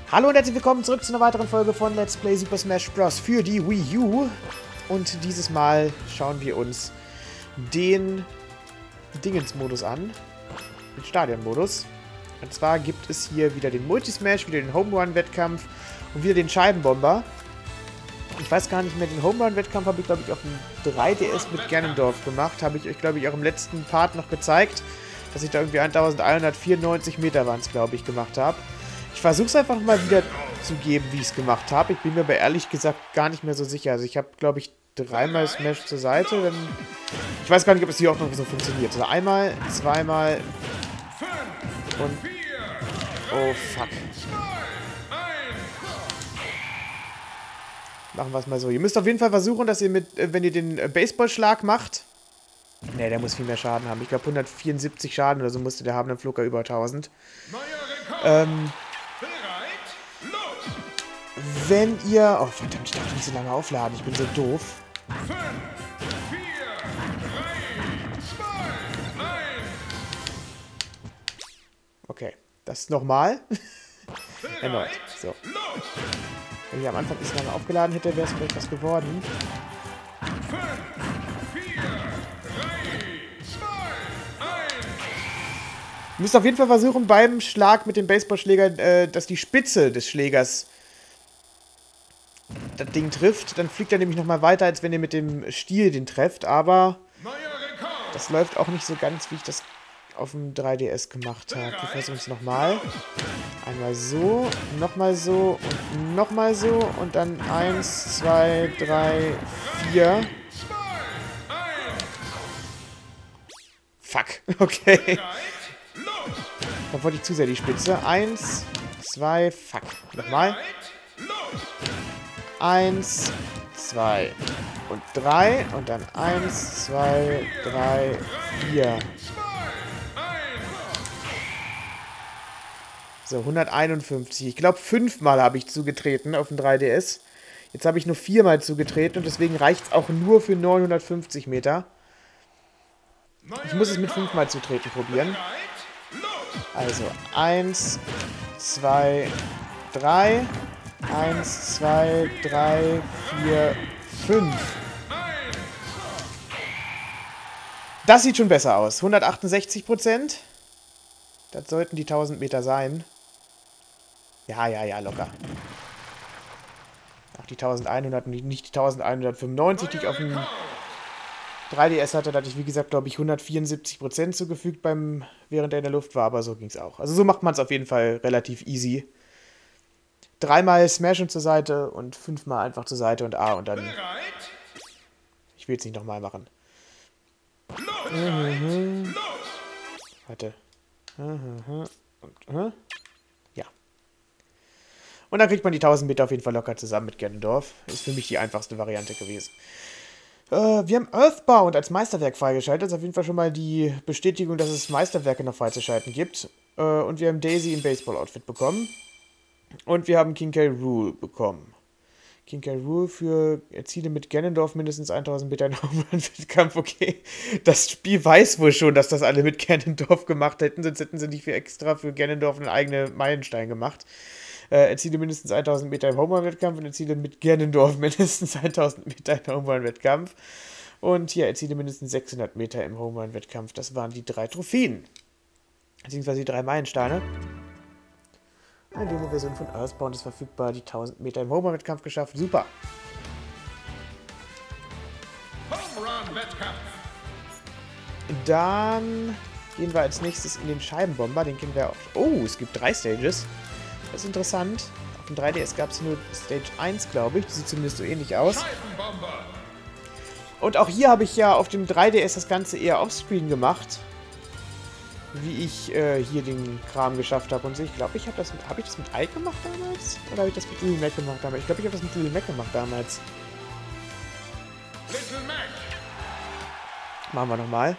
Hallo und herzlich willkommen zurück zu einer weiteren Folge von Let's Play Super Smash Bros. Für die Wii U. Und dieses Mal schauen wir uns den Dingens-Modus an. Den Stadion-Modus. Und zwar gibt es hier wieder den Multismash, wieder den Home Run-Wettkampf und wieder den Scheibenbomber. Ich weiß gar nicht mehr, den Home Run-Wettkampf habe ich, glaube ich, auf dem 3DS mit Ganondorf gemacht. Habe ich euch, glaube ich, auch im letzten Part noch gezeigt, dass ich da irgendwie 1194 Meter waren es, glaube ich, gemacht habe. Ich versuche es einfach mal wieder zu geben, wie ich es gemacht habe. Ich bin mir aber ehrlich gesagt gar nicht mehr so sicher. Also ich habe, glaube ich, dreimal Smash zur Seite. Dann ich weiß gar nicht, ob es hier auch noch so funktioniert. Also einmal, zweimal und... Oh, fuck. Machen wir es mal so. Ihr müsst auf jeden Fall versuchen, dass ihr mit, wenn ihr den Baseballschlag macht... Ne, der muss viel mehr Schaden haben. Ich glaube, 174 Schaden oder so musste der haben, dann flog er über 1000. Wenn ihr... Oh, verdammt, ich darf nicht so lange aufladen. Ich bin so doof. 5, 4, 3, 2, 1. Okay, das nochmal. Erneut. So. Wenn ich am Anfang nicht so lange aufgeladen hätte, wäre es vielleicht was geworden. 5, 4, 3, 2, 1. Ihr müsst auf jeden Fall versuchen, beim Schlag mit dem Baseballschläger, dass die Spitze des Schlägers das Ding trifft. Dann fliegt er nämlich nochmal weiter, als wenn ihr mit dem Stiel den trefft. Aber das läuft auch nicht so ganz, wie ich das auf dem 3DS gemacht habe. Wir versuchen es nochmal. Einmal so, nochmal so und nochmal so. Und dann 1, 2, 3, 4. Fuck, okay. Da wollte ich zu sehr die Spitze. 1, 2, fuck. Nochmal. 1, 2 und 3. Und dann 1, 2, 3, 4. So, 151. Ich glaube, 5-mal habe ich zugetreten auf dem 3DS. Jetzt habe ich nur 4-mal zugetreten und deswegen reicht es auch nur für 950 Meter. Ich muss es mit 5-mal zutreten probieren. Also, 1, 2, 3. 1, 2, 3, 4, 5. Das sieht schon besser aus. 168%. Das sollten die 1000 Meter sein. Ja, locker. Auch die 1100, nicht die 1195, die ich auf dem 3DS hatte. Da hatte ich, wie gesagt, glaube ich, 174% zugefügt, während er in der Luft war. Aber so ging es auch. Also so macht man es auf jeden Fall relativ easy. 3-mal Smashen zur Seite und 5-mal einfach zur Seite und A und dann... Ich will es nicht nochmal machen. Warte. Ja. Und dann kriegt man die 1000 Meter auf jeden Fall locker zusammen mit Ganondorf. Ist für mich die einfachste Variante gewesen. Wir haben Earthbound als Meisterwerk freigeschaltet. Das ist auf jeden Fall schon mal die Bestätigung, dass es Meisterwerke noch freizuschalten gibt. Und wir haben Daisy im Baseball-Outfit bekommen. Und wir haben King K. Rool bekommen. King K. Rool für erziele mit Ganondorf mindestens 1000 Meter in Home Run Wettkampf. Okay, das Spiel weiß wohl schon, dass das alle mit Ganondorf gemacht hätten, sonst hätten sie nicht für extra für Ganondorf einen eigenen Meilenstein gemacht. Erziele mindestens 1000 Meter im Home Run Wettkampf und erziele mit Ganondorf mindestens 1000 Meter im Home Run Wettkampf. Und hier erziele mindestens 600 Meter im Home Run Wettkampf. Das waren die 3 Trophäen. Beziehungsweise die 3 Meilensteine. Eine Demo-Version von Earthbound ist verfügbar, die 1000 Meter im Home-Run-Wettkampf geschafft. Super. Dann gehen wir als nächstes in den Scheibenbomber. Den kennen wir auch. Oh, es gibt 3 Stages. Das ist interessant. Auf dem 3DS gab es nur Stage 1, glaube ich. Die sieht zumindest so ähnlich aus. Und auch hier habe ich ja auf dem 3DS das Ganze eher offscreen gemacht. Wie ich hier den Kram geschafft habe und so. Ich glaube, habe ich das mit Ike gemacht damals? Oder habe ich das mit Little Mac gemacht damals? Ich glaube, ich habe das mit Little Mac gemacht damals. Machen wir nochmal.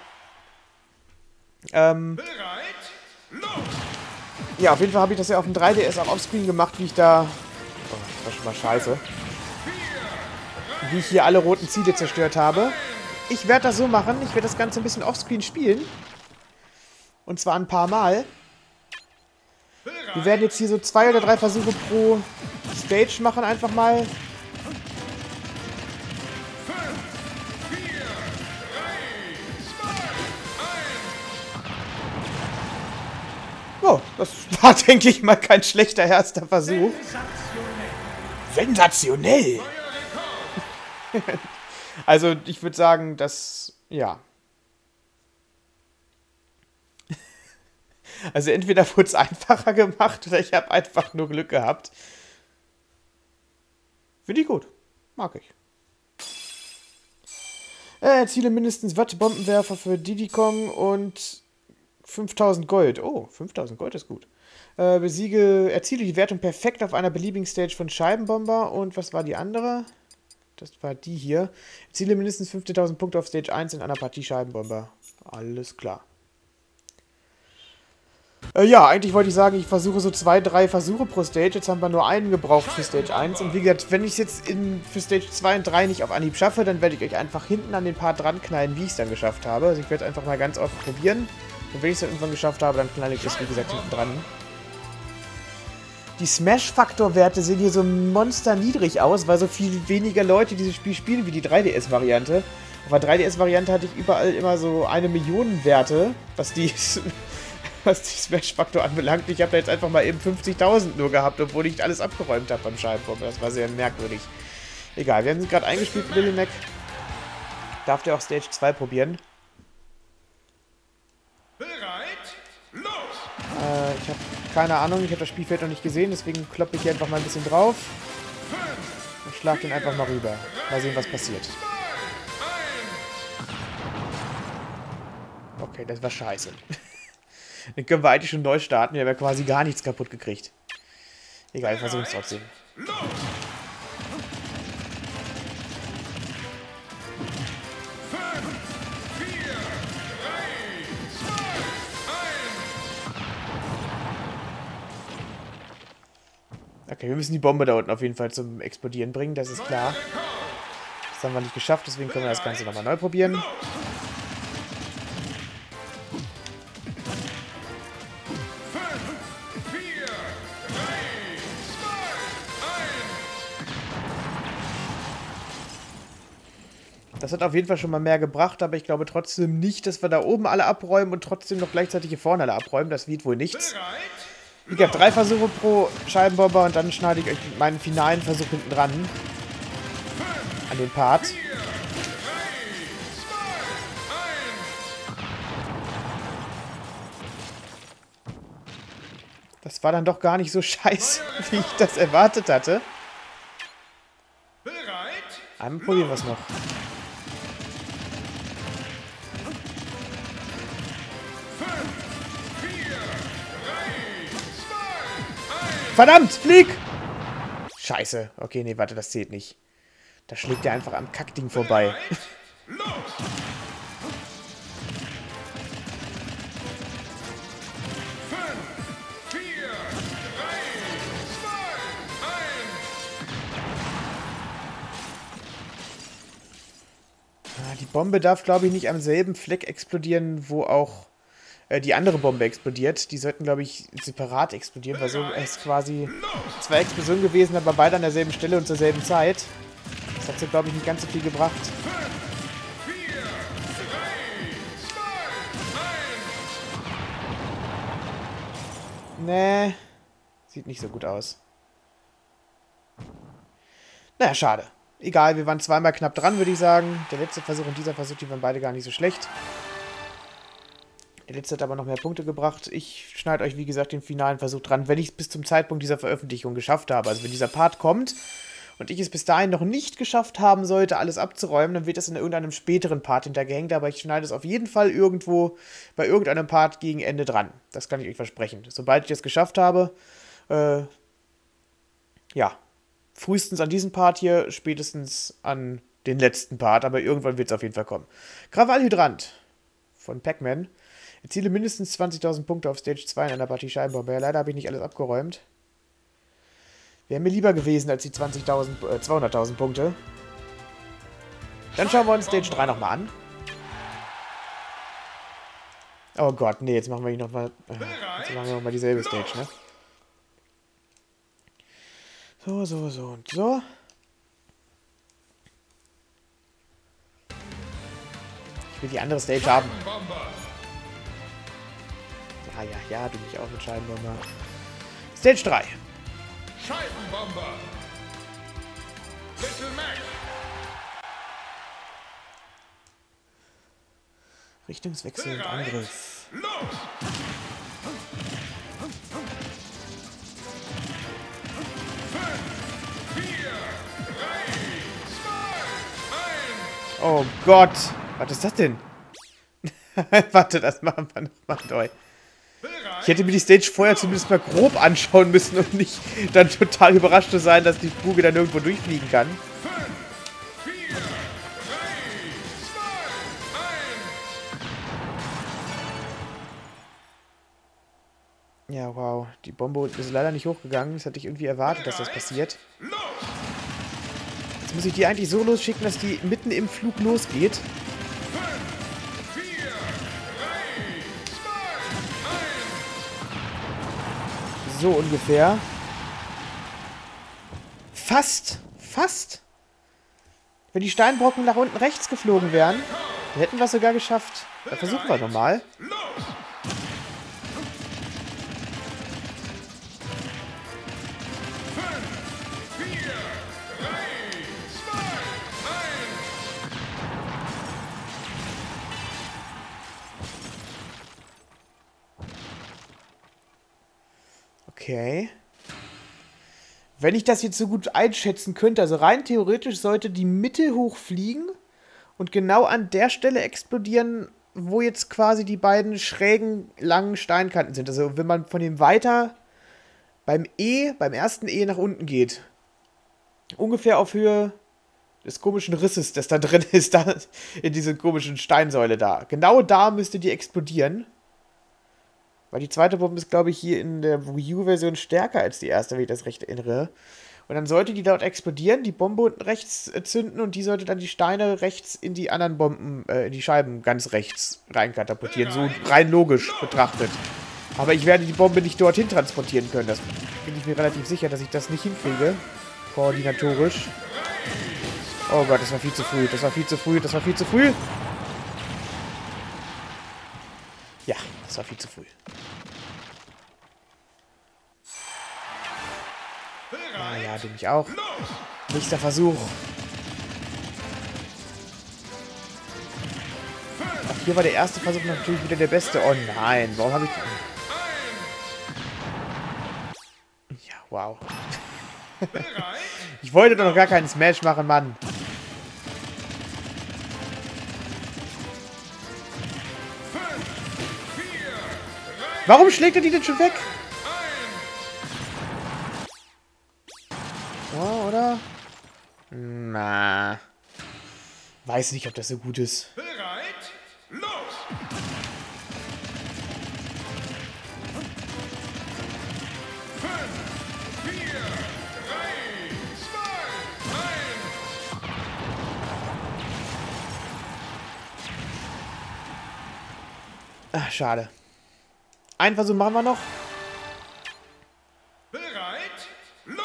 Ja, auf jeden Fall habe ich das ja auf dem 3DS auch offscreen gemacht, wie ich da... Oh, das war schon mal scheiße. Wie ich hier alle roten Ziele zerstört habe. Ich werde das so machen. Ich werde das Ganze ein bisschen offscreen spielen. Und zwar ein paar Mal. Wir werden jetzt hier so 2 oder 3 Versuche pro Stage machen, einfach mal. 5, 4, 3, 2, 1. Oh, das war, denke ich mal, kein schlechter erster Versuch. Sensationell! Neuer Rekord. Also, ich würde sagen, dass... Ja. Also, entweder wurde es einfacher gemacht oder ich habe einfach nur Glück gehabt. Finde ich gut. Mag ich. Erziele mindestens Wattebombenwerfer für Diddy Kong und 5000 Gold. Oh, 5000 Gold ist gut. Erziele die Wertung perfekt auf einer beliebigen Stage von Scheibenbomber. Und was war die andere? Das war die hier. Erziele mindestens 15.000 Punkte auf Stage 1 in einer Partie Scheibenbomber. Alles klar. Ja, eigentlich wollte ich sagen, ich versuche so 2, 3 Versuche pro Stage. Jetzt haben wir nur einen gebraucht für Stage 1. Und wie gesagt, wenn ich es jetzt für Stage 2 und 3 nicht auf Anhieb schaffe, dann werde ich euch einfach hinten an den Part dran knallen, wie ich es dann geschafft habe. Also ich werde es einfach mal ganz oft probieren. Und wenn ich es dann irgendwann geschafft habe, dann knalle ich das, wie gesagt, hinten dran. Die Smash-Faktor-Werte sehen hier so monsterniedrig aus, weil so viel weniger Leute dieses Spiel spielen wie die 3DS-Variante. Auf der 3DS-Variante hatte ich überall immer so 1 Million Werte, was die Smash-Faktor anbelangt. Ich habe da jetzt einfach mal eben 50.000 nur gehabt, obwohl ich alles abgeräumt habe beim Scheibenbomber. Das war sehr merkwürdig. Egal, wir haben sie gerade eingespielt, Lil Mac. Darf der auch Stage 2 probieren? Bereit? Los! Ich habe keine Ahnung, ich habe das Spielfeld noch nicht gesehen, deswegen kloppe ich hier einfach mal ein bisschen drauf 5, und schlage den einfach mal rüber. Mal sehen, was passiert. 2, 1. Okay, das war scheiße. Dann können wir eigentlich schon neu starten, wir haben ja quasi gar nichts kaputt gekriegt. Egal, wir versuchen es trotzdem. Los! 5, 4, 3, 2, 1. Okay, wir müssen die Bombe da unten auf jeden Fall zum Explodieren bringen, das ist klar. Das haben wir nicht geschafft, deswegen können wir das Ganze nochmal neu probieren. 4, 3, 2, 1. Das hat auf jeden Fall schon mal mehr gebracht, aber ich glaube trotzdem nicht, dass wir da oben alle abräumen und trotzdem noch gleichzeitig hier vorne alle abräumen. Das wird wohl nichts. Bereit? Ich habe 3 Versuche pro Scheibenbomber und dann schneide ich euch meinen finalen Versuch hinten dran. An den Part. 4, 3, 2, 1. Das war dann doch gar nicht so scheiße, wie ich das erwartet hatte. Bereit? Einmal probieren wir es noch. 5, 4, 3, 2, 1. Verdammt, flieg! Scheiße. Okay, nee, warte, das zählt nicht. Da schlägt er einfach am Kackding vorbei. Bereit? Los! 5, 4, 3, 2, 1. Die Bombe darf, glaube ich, nicht am selben Fleck explodieren, wo auch die andere Bombe explodiert. Die sollten, glaube ich, separat explodieren, weil so ist quasi 2 Explosionen gewesen, aber beide an derselben Stelle und zur selben Zeit. Das hat so, glaube ich, nicht ganz so viel gebracht. 4, 3, 2, 1. Nee, sieht nicht so gut aus. Naja, schade. Egal, wir waren zweimal knapp dran, würde ich sagen. Der letzte Versuch und dieser Versuch, die waren beide gar nicht so schlecht. Der letzte hat aber noch mehr Punkte gebracht. Ich schneide euch, wie gesagt, den finalen Versuch dran, wenn ich es bis zum Zeitpunkt dieser Veröffentlichung geschafft habe. Also wenn dieser Part kommt und ich es bis dahin noch nicht geschafft haben sollte, alles abzuräumen, dann wird das in irgendeinem späteren Part hintergehängt. Aber ich schneide es auf jeden Fall irgendwo bei irgendeinem Part gegen Ende dran. Das kann ich euch versprechen. Sobald ich es geschafft habe, ja, frühestens an diesem Part hier, spätestens an den letzten Part, aber irgendwann wird es auf jeden Fall kommen. Krawallhydrant von Pac-Man. Erziele mindestens 20.000 Punkte auf Stage 2 in einer Partie Scheibenbomber. Ja, leider habe ich nicht alles abgeräumt. Wäre mir lieber gewesen als die 200.000 Punkte. Dann schauen wir uns Stage 3 nochmal an. Oh Gott, nee, jetzt machen wir hier nochmal. Jetzt machen wir nochmal dieselbe Stage, ne? So, so, so und so. Ich will die andere Stage haben. Scheibenbomber. Ja, ja, ja, du mich auch mit Scheibenbomber. Stage 3. Scheibenbomber. Little Mac. Richtungswechsel und Bereit. Angriff. Los. 5, 4, 3, 2, 1. Oh Gott. Was ist das denn? Warte, das machen wir nochmal neu. Ich hätte mir die Stage vorher zumindest mal grob anschauen müssen, um nicht dann total überrascht zu sein, dass die Kugel dann irgendwo durchfliegen kann. 5, 4, 3, 2, 1. Ja, wow. Die Bombe ist leider nicht hochgegangen. Das hatte ich irgendwie erwartet, dass das passiert. Los. Jetzt muss ich die eigentlich so losschicken, dass die mitten im Flug losgeht. 5, 4, 3, 2, 1. So ungefähr. Fast. Fast. Wenn die Steinbrocken nach unten rechts geflogen wären, dann hätten wir es sogar geschafft. Da versuchen wir nochmal. Los. 5, 4, 3, 2, 1. Okay. Wenn ich das jetzt so gut einschätzen könnte, also rein theoretisch sollte die Mitte hochfliegen und genau an der Stelle explodieren, wo jetzt quasi die beiden schrägen, langen Steinkanten sind. Also wenn man von dem weiter beim ersten E nach unten geht, ungefähr auf Höhe des komischen Risses, das da drin ist, da in dieser komischen Steinsäule da. Genau da müsste die explodieren. Weil die zweite Bombe ist, glaube ich, hier in der Wii U-Version stärker als die erste, wenn ich das recht erinnere. Und dann sollte die dort explodieren, die Bombe unten rechts zünden und die sollte dann die Steine rechts in die anderen Bomben, in die Scheiben ganz rechts reinkatapultieren. So rein logisch betrachtet. Aber ich werde die Bombe nicht dorthin transportieren können. Das bin ich mir relativ sicher, dass ich das nicht hinkriege. Koordinatorisch. Oh Gott, das war viel zu früh. Das war viel zu früh. Das war viel zu früh. Ja, das war viel zu früh. Ah ja, du mich auch. Nächster Versuch. Ach, hier war der erste Versuch natürlich wieder der beste. Oh nein, warum habe ich... Ja, wow. Ich wollte doch noch gar keinen Smash machen, Mann. Warum schlägt er die denn schon weg? Oh, oder? Na. Weiß nicht, ob das so gut ist. Bereit? Los! 5, 4, 3, 2, 1. Ach, schade. Einen Versuch machen wir noch. Bereit? Los!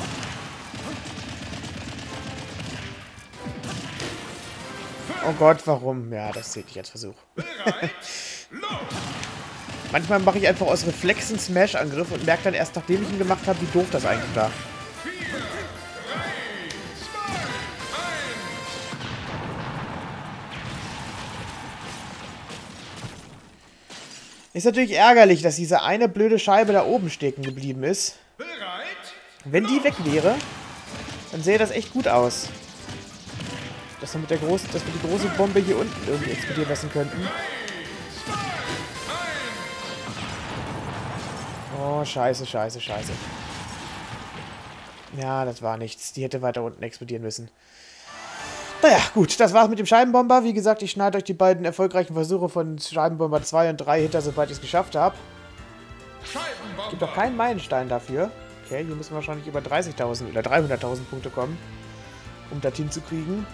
Oh Gott, warum? Ja, das zählt nicht als Versuch. Bereit? Los! Manchmal mache ich einfach aus Reflex einen Smash-Angriff und merke dann erst, nachdem ich ihn gemacht habe, wie doof das eigentlich war. 4, 3, 2, 1. Ist natürlich ärgerlich, dass diese eine blöde Scheibe da oben stecken geblieben ist. Bereit? Wenn die weg wäre, dann sähe das echt gut aus. Dass wir die große Bombe hier unten irgendwie explodieren lassen könnten. Oh, scheiße, scheiße, scheiße. Ja, das war nichts. Die hätte weiter unten explodieren müssen. Naja, gut, das war's mit dem Scheibenbomber. Wie gesagt, ich schneide euch die beiden erfolgreichen Versuche von Scheibenbomber 2 und 3 hinter, sobald ich es geschafft habe. Gibt auch keinen Meilenstein dafür. Okay, hier müssen wir wahrscheinlich über 30.000 oder 300.000 Punkte kommen, um das hinzukriegen.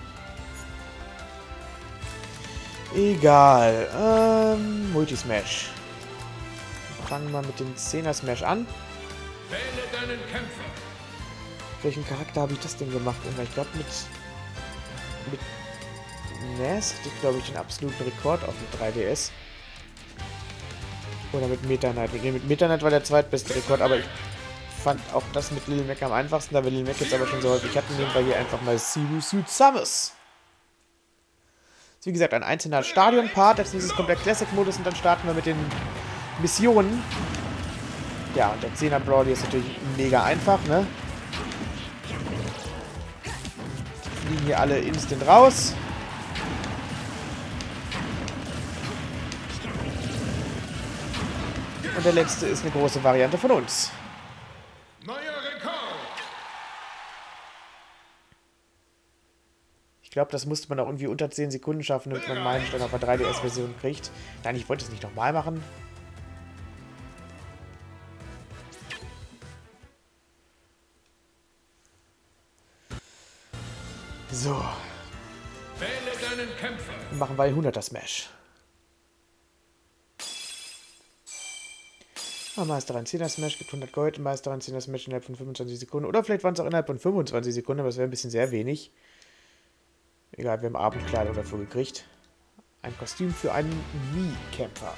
Egal. Multismash. Fangen wir mit dem 10er Smash an. Wähle deinen Kämpfer. welchem Charakter habe ich das denn gemacht? Ich glaube mit NES hatte ich, glaube ich, den absoluten Rekord auf dem 3DS. Oder mit Meta Knight. Mit Meta Knight war der zweitbeste Rekord, aber ich fand auch das mit Little Mac am einfachsten, da wir Little Mac jetzt aber schon so häufig hatten, nehmen wir hier einfach mal Zero Suit Samus. Wie gesagt, ein einzelner Stadion-Part, jetzt ist es komplett Classic-Modus und dann starten wir mit den Missionen. Ja, und der 10er Brawler ist natürlich mega einfach, ne? Fliegen hier alle instant raus. Und der letzte ist eine große Variante von uns. Neuer Rekord. Ich glaube, das musste man auch irgendwie unter 10 Sekunden schaffen, damit man meinen Stand auf der 3DS-Version kriegt. Nein, ich wollte es nicht nochmal machen. So. Wähle deinen Kämpfer. Dann machen wir 100er Smash. Meister ein 10er Smash gibt 100 Gold. Meister ein 10er Smash innerhalb von 25 Sekunden. Oder vielleicht waren es auch innerhalb von 25 Sekunden, aber das wäre ein bisschen sehr wenig. Egal, wir haben Abendkleidung dafür gekriegt. Ein Kostüm für einen Mii-Kämpfer.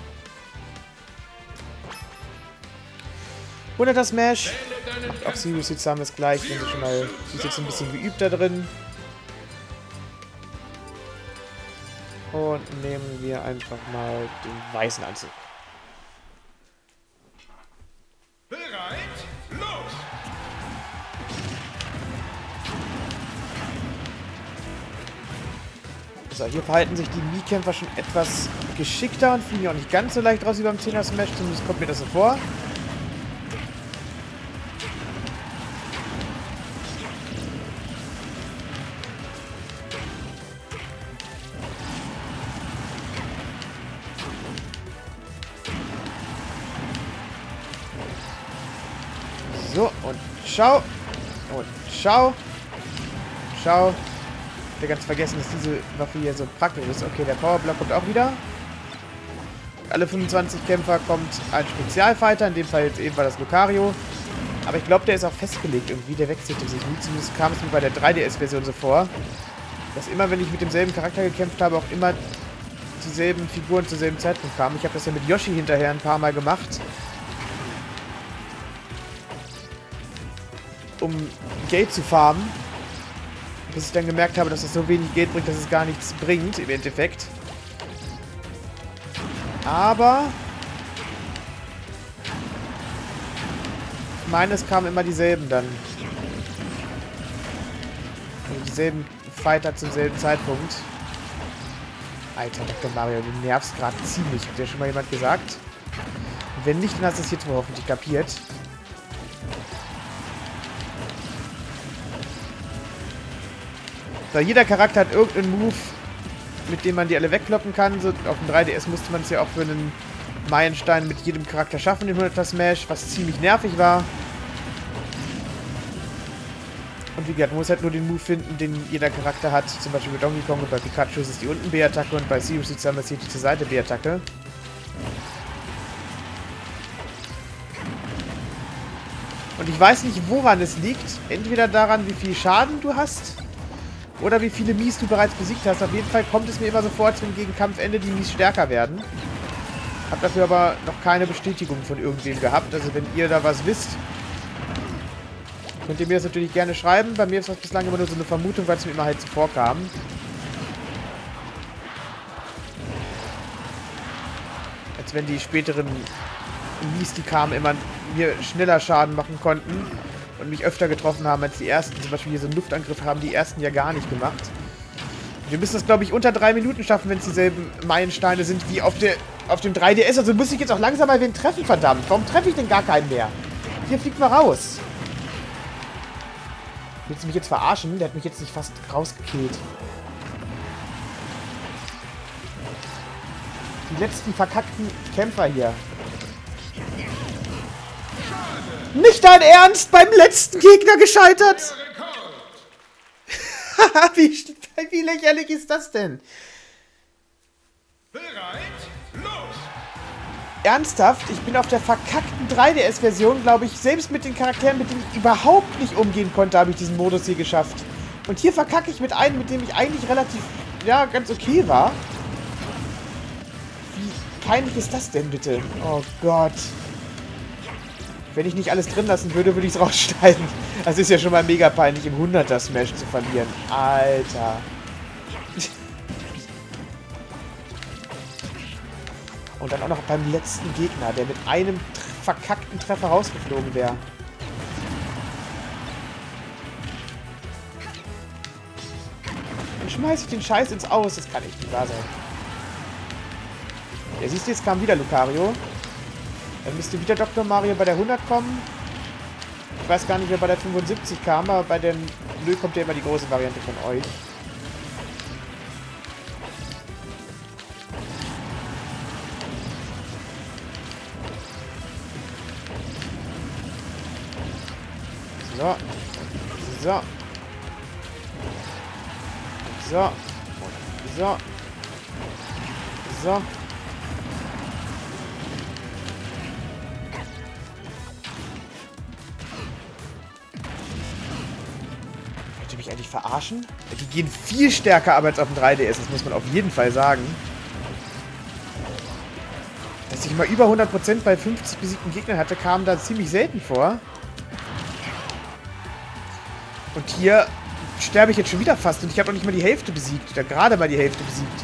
100er Smash. Macht auch Zero Suit Samus gleich. Wenn sie schon mal, sie ist jetzt ein bisschen geübt da drin. Und nehmen wir einfach mal den weißen Anzug. Bereit? Los! So, hier verhalten sich die Mii-Kämpfer schon etwas geschickter und fliegen ja auch nicht ganz so leicht raus wie beim 10er Smash. Zumindest kommt mir das so vor. So, und schau. Und schau. Schau. Ich habe ganz vergessen, dass diese Waffe hier so praktisch ist. Okay, der Powerblock kommt auch wieder. Alle 25 Kämpfer kommt ein Spezialfighter. In dem Fall jetzt eben war das Lucario. Aber ich glaube, der ist auch festgelegt irgendwie. Der wechselt sich nie. Zumindest kam es mir bei der 3DS-Version so vor, dass immer, wenn ich mit demselben Charakter gekämpft habe, auch immer dieselben Figuren zur selben Zeitpunkt kamen. Ich habe das ja mit Yoshi hinterher ein paar Mal gemacht, um Geld zu farmen, bis ich dann gemerkt habe, dass es so wenig Geld bringt, dass es gar nichts bringt, im Endeffekt. Aber ich meine, es kamen immer dieselben dann. Also dieselben Fighter zum selben Zeitpunkt. Alter, Dr. Mario, du nervst gerade ziemlich. Hat dir schon mal jemand gesagt? Wenn nicht, dann hast du es jetzt wohl hoffentlich kapiert. So, jeder Charakter hat irgendeinen Move, mit dem man die alle wegkloppen kann. So, auf dem 3DS musste man es ja auch für einen Meilenstein mit jedem Charakter schaffen, den 100er Smash, was ziemlich nervig war. Und wie gesagt, man muss halt nur den Move finden, den jeder Charakter hat. Zum Beispiel bei Donkey Kong und bei Pikachu ist es die unten B-Attacke und bei Zero Suit Samus hier die zur Seite B-Attacke. Und ich weiß nicht, woran es liegt. Entweder daran, wie viel Schaden du hast, oder wie viele Mies du bereits besiegt hast. Auf jeden Fall kommt es mir immer so vor, als wenn gegen Kampfende die Mies stärker werden. Hab dafür aber noch keine Bestätigung von irgendwem gehabt. Also wenn ihr da was wisst, könnt ihr mir das natürlich gerne schreiben. Bei mir ist das bislang immer nur so eine Vermutung, weil es mir immer halt so vorkam. Als wenn die späteren Mies, die kamen, immer mir schneller Schaden machen konnten und mich öfter getroffen haben als die ersten. Zum Beispiel hier so einen Luftangriff haben die ersten ja gar nicht gemacht. Wir müssen das, glaube ich, unter 3 Minuten schaffen, wenn es dieselben Meilensteine sind wie auf dem 3DS. Also muss ich jetzt auch langsam mal wen treffen, verdammt. Warum treffe ich denn gar keinen mehr? Hier fliegt mal raus. Willst du mich jetzt verarschen? Der hat mich jetzt nicht fast rausgekillt. Die letzten verkackten Kämpfer hier. Nicht dein Ernst? Beim letzten Gegner gescheitert? wie lächerlich ist das denn? Bereit? Los! ernsthaft, ich bin auf der verkackten 3DS-Version, glaube ich, selbst mit den Charakteren, mit denen ich überhaupt nicht umgehen konnte, habe ich diesen Modus hier geschafft. Und hier verkacke ich mit einem, mit dem ich eigentlich relativ, ja, ganz okay war. Wie peinlich ist das denn, bitte? Oh Gott. Wenn ich nicht alles drin lassen würde, würde ich es rausschneiden. Das ist ja schon mal mega peinlich, im 100er-Smash zu verlieren. Alter. Und dann auch noch beim letzten Gegner, der mit einem verkackten Treffer rausgeflogen wäre. Dann schmeiße ich den Scheiß ins Aus. Das kann echt nicht wahr sein. Ja, siehst du, jetzt kam wieder Lucario. Dann müsste wieder Dr. Mario bei der 100 kommen. Ich weiß gar nicht, wer bei der 75 kam, aber bei der 0 kommt ja immer die große Variante von euch. So. So. So. So. So. Wollt ihr mich eigentlich verarschen? Die gehen viel stärker ab als auf dem 3DS, das muss man auf jeden Fall sagen. Dass ich mal über 100% bei 50 besiegten Gegnern hatte, kam da ziemlich selten vor. Und hier sterbe ich jetzt schon wieder fast und ich habe noch nicht mal die Hälfte besiegt. Oder gerade mal die Hälfte besiegt.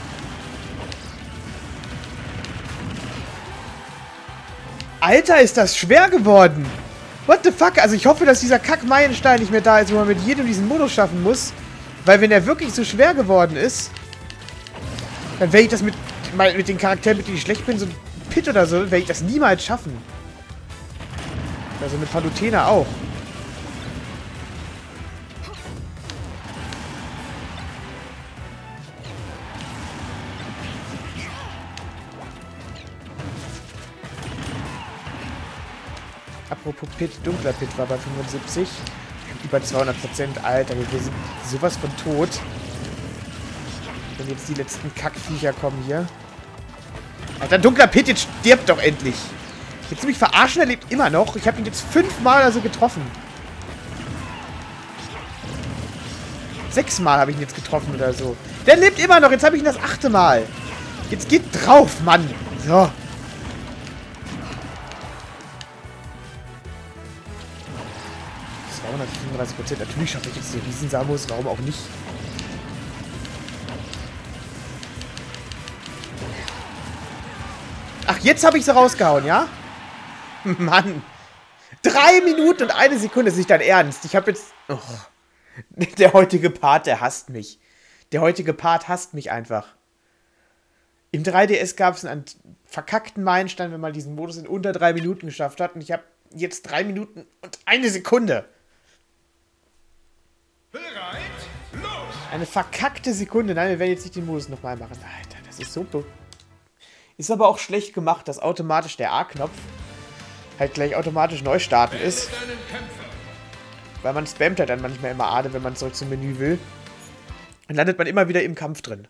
Alter, ist das schwer geworden! What the fuck? Also ich hoffe, dass dieser Kack-Meilenstein nicht mehr da ist, wo man mit jedem diesen Modus schaffen muss. Weil wenn er wirklich so schwer geworden ist, dann werde ich das mit den Charakteren, mit denen ich schlecht bin, so ein Pit oder so, werde ich das niemals schaffen. Also mit Palutena auch. Apropos Pit, dunkler Pit war bei 75. Über 200%. Alter, wir sind sowas von tot. Wenn jetzt die letzten Kackviecher kommen hier. Alter, dunkler Pit, jetzt stirbt doch endlich. Jetzt mich verarschen, er lebt immer noch. Ich habe ihn jetzt 5-mal oder so getroffen. 6-mal habe ich ihn jetzt getroffen oder so. Der lebt immer noch. Jetzt habe ich ihn das 8. Mal. Jetzt geht drauf, Mann. So. Das 235%. Natürlich schaffe ich jetzt die Riesensamus. Warum auch nicht? Ach, jetzt habe ich sie rausgehauen, ja? Mann. 3 Minuten und 1 Sekunde. Das ist nicht dein Ernst. Ich habe jetzt... Oh. Der heutige Part, der hasst mich. Der heutige Part hasst mich einfach. Im 3DS gab es einen verkackten Meilenstein, wenn man diesen Modus in unter 3 Minuten geschafft hat. Und ich habe jetzt 3 Minuten und 1 Sekunde. Bereit? Los! Eine verkackte Sekunde. Nein, wir werden jetzt nicht den Modus nochmal machen. Alter, das ist so... Ist aber auch schlecht gemacht, dass automatisch der A-Knopf halt gleich automatisch neu starten ist. Weil man spammt halt dann manchmal immer A, wenn man zurück zum Menü will. Dann landet man immer wieder im Kampf drin.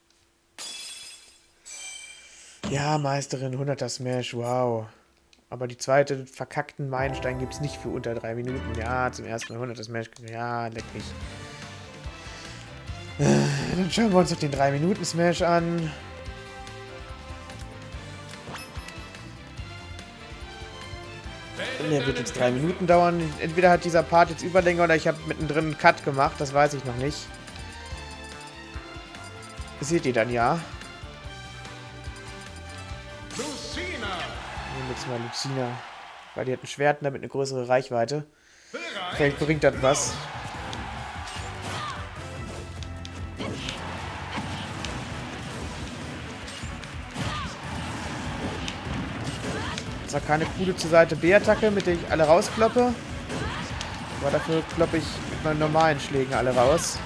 Ja, Meisterin, 100er Smash, wow. Aber die zweite verkackten Meilenstein gibt es nicht für unter 3 Minuten. Ja, zum ersten Mal 100er Smash. Ja, leck mich. Dann schauen wir uns noch den 3 Minuten Smash an. Der wird jetzt 3 Minuten dauern. Entweder hat dieser Part jetzt Überlänge oder ich habe mittendrin einen Cut gemacht. Das weiß ich noch nicht. Das seht ihr dann ja. Lucina! Nehmen wir jetzt mal Lucina. Weil die hat ein Schwert und damit eine größere Reichweite. Bereit? Vielleicht bringt das was. Zwar keine coole zur Seite B-Attacke, mit der ich alle rauskloppe. Aber dafür kloppe ich mit meinen normalen Schlägen alle raus.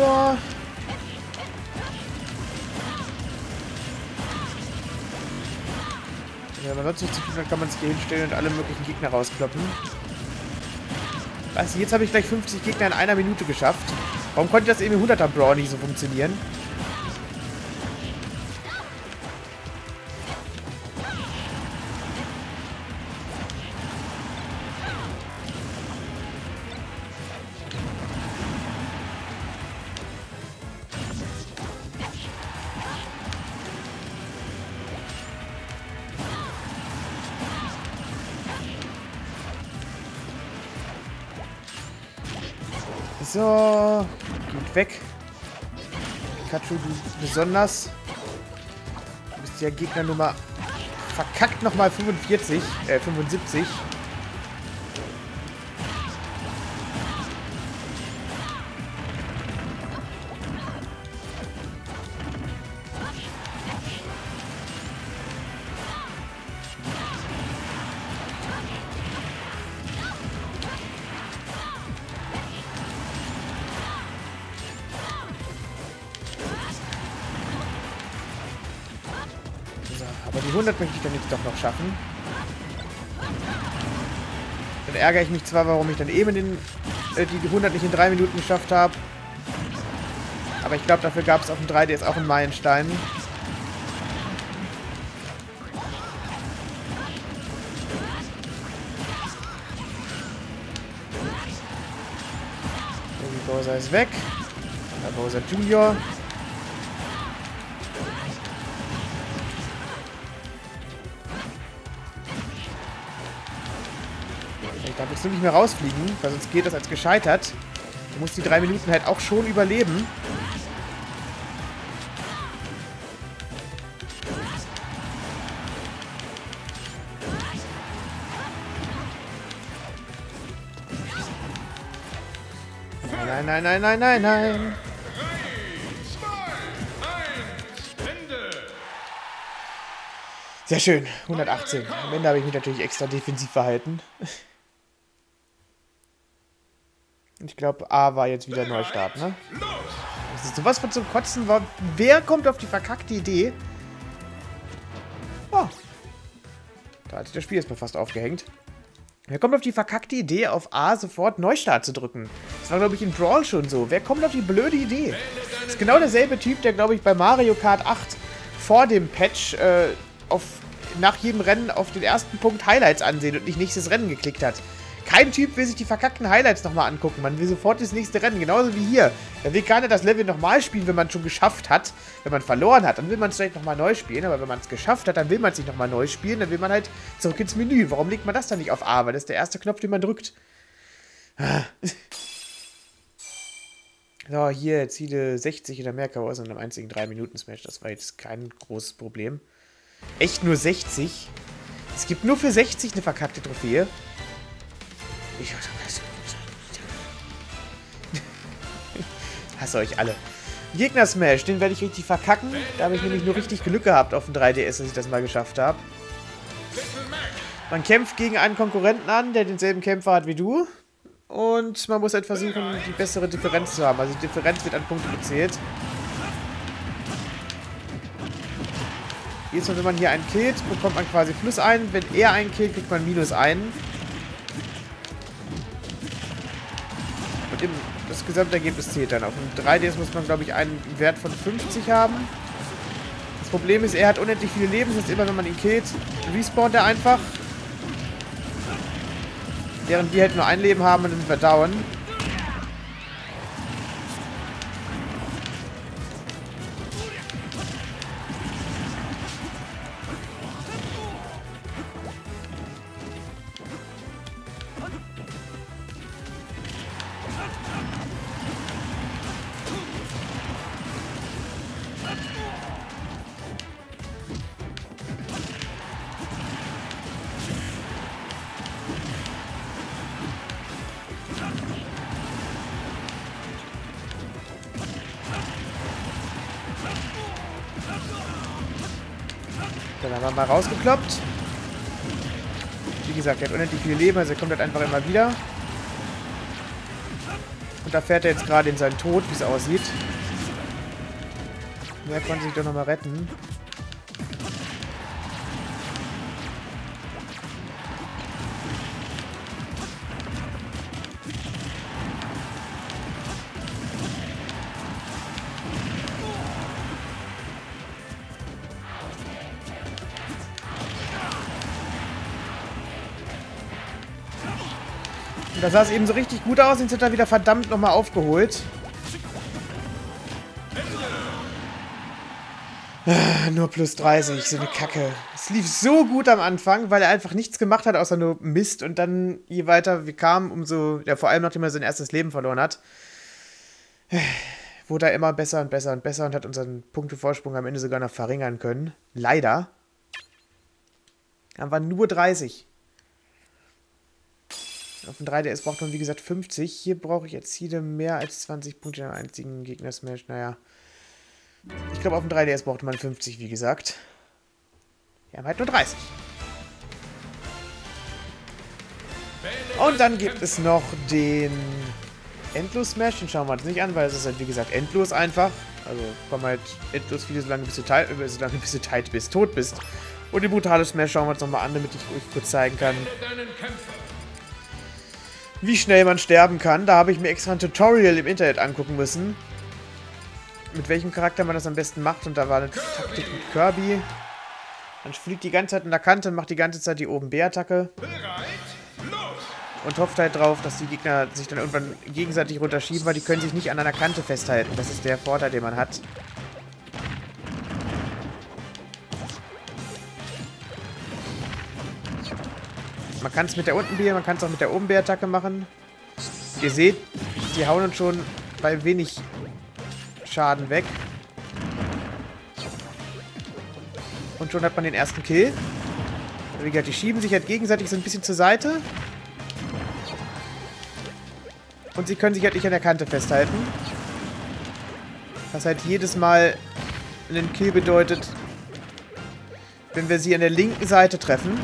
So. Wenn man sonst nicht zu tun hat, kann man sich hier hinstellen und alle möglichen Gegner rauskloppen. Weißt du, jetzt habe ich gleich 50 Gegner in einer Minute geschafft. Warum konnte das eben im 100er Brawl nicht so funktionieren? So, geht weg. Pikachu, du besonders. Du bist ja Gegnernummer verkackt nochmal 75. Aber die 100 möchte ich dann jetzt doch noch schaffen. Dann ärgere ich mich zwar, warum ich dann eben die 100 nicht in 3 Minuten geschafft habe. Aber ich glaube, dafür gab es auf dem 3DS auch einen Meilenstein. Der Bowser ist weg. Der Bowser Junior. Ich darf jetzt nur nicht mehr rausfliegen, weil sonst geht das als gescheitert. Du musst die 3 Minuten halt auch schon überleben. Nein, nein, nein, nein, nein, nein. 3, 2, 1, Ende. Sehr schön, 118. Am Ende habe ich mich natürlich extra defensiv verhalten. Ich glaube, A war jetzt wieder Neustart, ne? Das ist sowas von zum Kotzen. Wer kommt auf die verkackte Idee? Oh. Da hat sich das Spiel jetzt mal fast aufgehängt. Wer kommt auf die verkackte Idee, auf A sofort Neustart zu drücken? Das war, glaube ich, in Brawl schon so. Wer kommt auf die blöde Idee? Das ist genau derselbe Typ, der, glaube ich, bei Mario Kart 8 vor dem Patch nach jedem Rennen auf den ersten Punkt Highlights ansehen und nicht nächstes Rennen geklickt hat. Kein Typ will sich die verkackten Highlights nochmal angucken. Man will sofort das nächste Rennen. Genauso wie hier. Da will keiner das Level nochmal spielen, wenn man es schon geschafft hat. Wenn man verloren hat, dann will man es vielleicht nochmal neu spielen. Aber wenn man es geschafft hat, dann will man es nicht nochmal neu spielen. Dann will man halt zurück ins Menü. Warum legt man das dann nicht auf A? Weil das ist der erste Knopf, den man drückt. So, hier, Ziele 60 oder mehr KOs in einem einzigen 3-Minuten-Smash. Das war jetzt kein großes Problem. Echt nur 60? Es gibt nur für 60 eine verkackte Trophäe. Ich hasse euch alle. Gegner-Smash, den werde ich richtig verkacken. Da habe ich nämlich nur richtig Glück gehabt auf dem 3DS, dass ich das mal geschafft habe. Man kämpft gegen einen Konkurrenten an, der denselben Kämpfer hat wie du. Und man muss halt versuchen, die bessere Differenz zu haben. Also die Differenz wird an Punkte gezählt. Jedes Mal, wenn man hier einen killt, bekommt man quasi +1. Wenn er einen killt, kriegt man -1. Und das Gesamtergebnis zählt dann. Auf dem 3DS muss man, glaube ich, einen Wert von 50 haben. Das Problem ist, er hat unendlich viele Leben. Das heißt, immer wenn man ihn killt, respawnt er einfach. Während wir halt nur ein Leben haben und dann sind wir down. Dann haben wir mal rausgekloppt. Wie gesagt, er hat unendlich viele Leben, also er kommt halt einfach immer wieder. Und da fährt er jetzt gerade in seinen Tod, wie es aussieht. Der konnte sich doch nochmal retten. Und da sah es eben so richtig gut aus, jetzt hat er wieder verdammt nochmal aufgeholt. Nur plus 30, so eine Kacke. Es lief so gut am Anfang, weil er einfach nichts gemacht hat, außer nur Mist. Und dann, je weiter wir kamen, umso, ja, vor allem nachdem er sein erstes Leben verloren hat, wurde er immer besser und besser und besser und hat unseren Punktevorsprung am Ende sogar noch verringern können. Leider. Haben wir nur 30. Auf dem 3DS braucht man, wie gesagt, 50. Hier brauche ich jetzt Ziele mehr als 20 Punkte in einem einzigen Gegner-Smash. Naja. Ich glaube, auf dem 3DS brauchte man 50, wie gesagt. Wir haben halt nur 30. Und dann gibt es noch den Endlos-Smash. Den schauen wir uns nicht an, weil es ist halt, wie gesagt, endlos einfach. Also kommen halt endlos viele, solange bis du tot bist. Und den brutale Smash schauen wir uns nochmal an, damit ich euch kurz zeigen kann, wie schnell man sterben kann. Da habe ich mir extra ein Tutorial im Internet angucken müssen. Mit welchem Charakter man das am besten macht. Und da war eine Taktik mit Kirby. Man fliegt die ganze Zeit an der Kante und macht die ganze Zeit die oben B-Attacke. Und hofft halt drauf, dass die Gegner sich dann irgendwann gegenseitig runterschieben, weil die können sich nicht an einer Kante festhalten. Das ist der Vorteil, den man hat. Man kann es mit der unten B, man kann es auch mit der oben B-Attacke machen. Ihr seht, die hauen uns schon bei wenig Schaden weg. Und schon hat man den ersten Kill. Wie gesagt, die schieben sich halt gegenseitig so ein bisschen zur Seite. Und sie können sich halt nicht an der Kante festhalten. Was halt jedes Mal einen Kill bedeutet, wenn wir sie an der linken Seite treffen.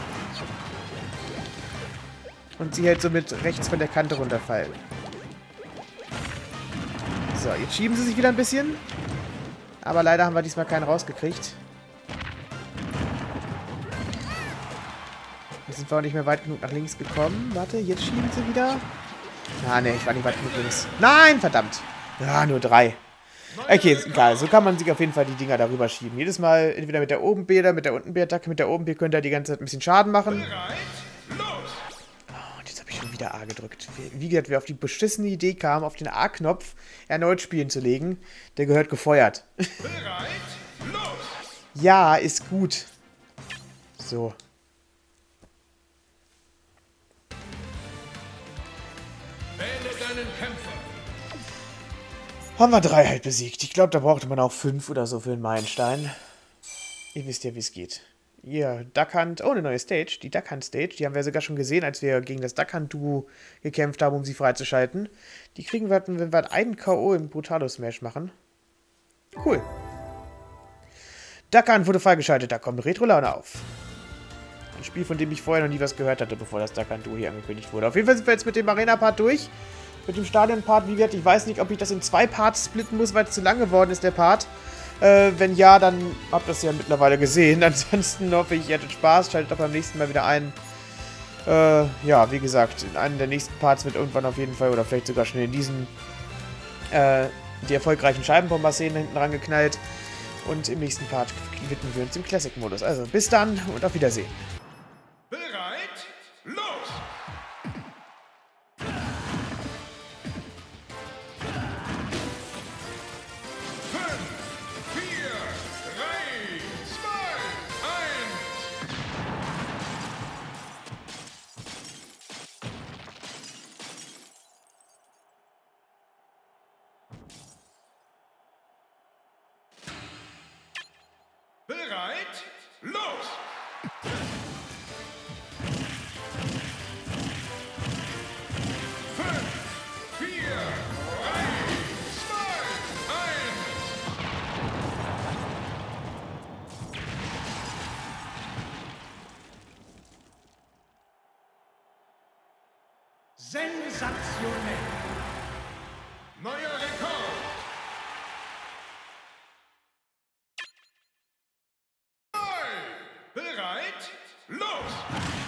Und sie halt somit rechts von der Kante runterfallen. So, jetzt schieben sie sich wieder ein bisschen. Aber leider haben wir diesmal keinen rausgekriegt. Jetzt sind wir auch nicht mehr weit genug nach links gekommen. Warte, jetzt schieben sie wieder. Ah, ne, ich war nicht weit genug links. Nein, verdammt. Ja, nur 3. Okay, ist egal. So kann man sich auf jeden Fall die Dinger darüber schieben. Jedes Mal entweder mit der oben B oder mit der unten B-Attacke. Mit der oben B könnt ihr die ganze Zeit ein bisschen Schaden machen. Und jetzt habe ich schon wieder A gedrückt. Wie gesagt, wer auf die beschissene Idee kam, auf den A-Knopf erneut spielen zu legen, der gehört gefeuert. Ja, ist gut. So. Haben wir 3 halt besiegt. Ich glaube, da brauchte man auch 5 oder so für den Meilenstein. Ihr wisst ja, wie es geht. Hier, Duck Hunt. Oh, eine neue Stage. Die Duck Hunt Stage. Die haben wir sogar schon gesehen, als wir gegen das Duck Hunt Duo gekämpft haben, um sie freizuschalten. Die kriegen wir, wenn wir einen K.O. im Brutalo Smash machen. Cool. Duck Hunt wurde freigeschaltet. Da kommt Retro-Laune auf. Ein Spiel, von dem ich vorher noch nie was gehört hatte, bevor das Duck Hunt Duo hier angekündigt wurde. Auf jeden Fall sind wir jetzt mit dem Arena-Part durch. Mit dem Stadion-Part, wie gesagt, ich weiß nicht, ob ich das in 2 Parts splitten muss, weil es zu lang geworden ist, der Part. Wenn ja, dann habt ihr das ja mittlerweile gesehen. Ansonsten hoffe ich, ihr hattet Spaß. Schaltet doch beim nächsten Mal wieder ein. Ja, wie gesagt, in einem der nächsten Parts wird irgendwann auf jeden Fall, oder vielleicht sogar schon in diesen, die erfolgreichen Scheibenbomber-Szenen hinten rangeknallt. Und im nächsten Part widmen wir uns dem Classic-Modus. Also, bis dann und auf Wiedersehen. Bereit? Los! 5, 4, 3, 2, 1. Bereit? Los! 5, 4, 3, 2, 1. Sensationell! Neuer Rekord! Bereit? Los!